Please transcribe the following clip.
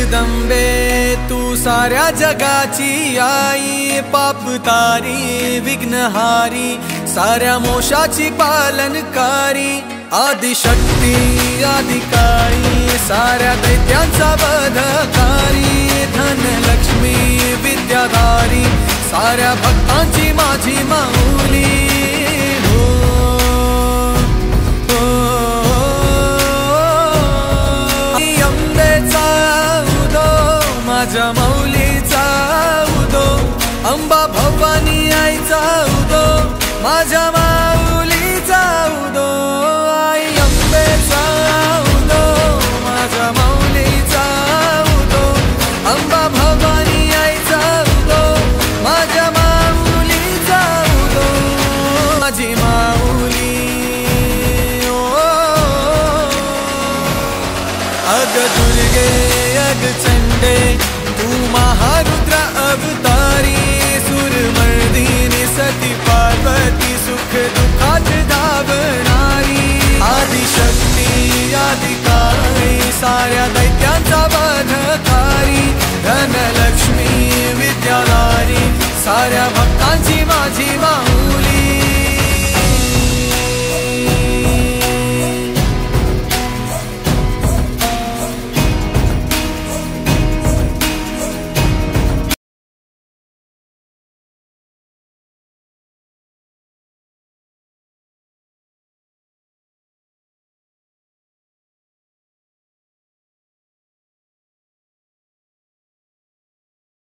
जगदंबे तू साऱ्या जगाची आई, पाप तारी विघ्नहारी साऱ्या मोशाची पालनकारी, आदिशक्ती आदिकाळी साऱ्या दैत्यांचा वधकारी, धनलक्ष्मी विद्याधारी साऱ्या भक्तांची माझी माऊली. माझ्या मौलीचा उदो, अंबा भवानी आईचा उदो, माझ्या माऊलीचा उदो, आई अंबेचा उदो, माझ्या मौलीचा उदो, अंबा भवानी आईचा उदो, माझ्या माऊलीचा उदो, माझी माऊली. अग दुर्गे अग चंडे तू महारुद्र अवतारी, सुरमर्दिनी सती पार्वती सुख दुःखात धावणारी, आदिशक्ती आदिकाळी साऱ्या दैत्यांचा वधकारी, धनलक्ष्मी विद्याधारी साऱ्या भक्तांची माझी माऊली.